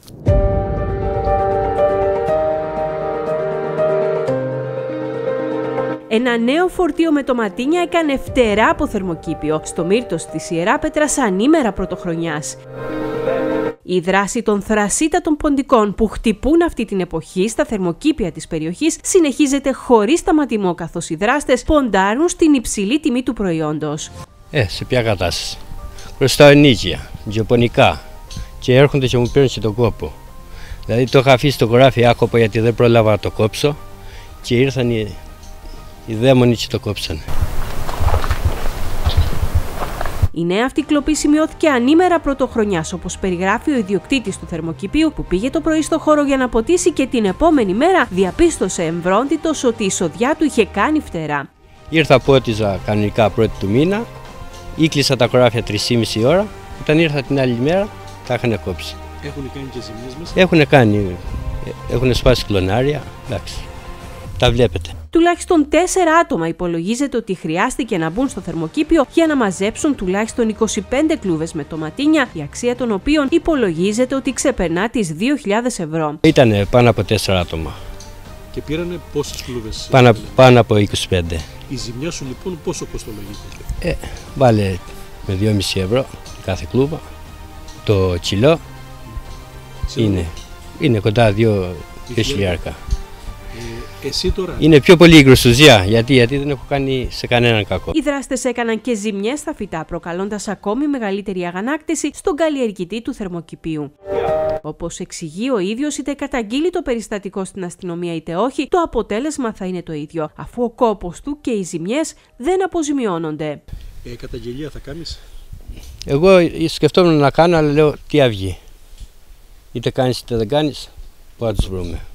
Ένα νέο φορτίο με τοματίνια έκανε φτερά από θερμοκήπιο στο Μύρτος της Ιεράπετρας ανήμερα πρωτοχρονιάς. Η δράση των θρασίτατων ποντικών που χτυπούν αυτή την εποχή στα θερμοκήπια της περιοχής συνεχίζεται χωρίς σταματημό, καθώς οι δράστες ποντάρουν στην υψηλή τιμή του προϊόντος. Σε ποια κατάσταση. Χρωστάω ενίκεια, γεωπονικά και έρχονται και μου παίρνουν και τον κόπο. Δηλαδή το είχα αφήσει στο χωράφι άκοπο γιατί δεν πρόλαβα να το κόψω και ήρθαν οι δαίμονοι και το κόψανε. Η νέα αυτή κλοπή σημειώθηκε ανήμερα πρωτοχρονιάς, όπως περιγράφει ο ιδιοκτήτης του θερμοκηπίου που πήγε το πρωί στο χώρο για να ποτίσει και την επόμενη μέρα διαπίστωσε εμβρόντιτος ότι η σοδιά του είχε κάνει φτερά. Ήρθα πότιζα κανονικά πρώτη του μήνα, ήκλεισα τα χωράφια 3,5 ώρα, όταν ήρθα την άλλη μέρα τα είχαν κόψει. Έχουν κάνει και ζημίες μέσα? Έχουν κάνει, έχουν σπάσει κλονάρια, εντάξει, τα βλέπετε. Τουλάχιστον 4 άτομα υπολογίζεται ότι χρειάστηκε να μπουν στο θερμοκήπιο για να μαζέψουν τουλάχιστον 25 κλούβες με τοματίνια, η αξία των οποίων υπολογίζεται ότι ξεπερνά τις 2.000 ευρώ. Ήτανε πάνω από 4 άτομα. Και πήρανε πόσες κλούβες? Πάνω από 25. Η ζημιά σου λοιπόν πόσο κοστολογείται? Βάλε με 2,5 ευρώ κάθε κλούβα. Το κιλό είναι κοντά 2.000. Εσύ τώρα... Είναι πιο πολύ η γκρουστουζιά, γιατί δεν έχω κάνει σε κανέναν κακό. Οι δράστες έκαναν και ζημιές στα φυτά, προκαλώντας ακόμη μεγαλύτερη αγανάκτηση στον καλλιεργητή του θερμοκηπίου. Όπως εξηγεί ο ίδιος, είτε καταγγείλει το περιστατικό στην αστυνομία είτε όχι, το αποτέλεσμα θα είναι το ίδιο, αφού ο κόπος του και οι ζημιές δεν αποζημιώνονται. Καταγγελία θα κάνεις? Εγώ σκεφτόμουν να κάνω, αλλά λέω τι αυγή. Είτε κάνεις είτε δεν κάνεις, πού θα τους βρούμε.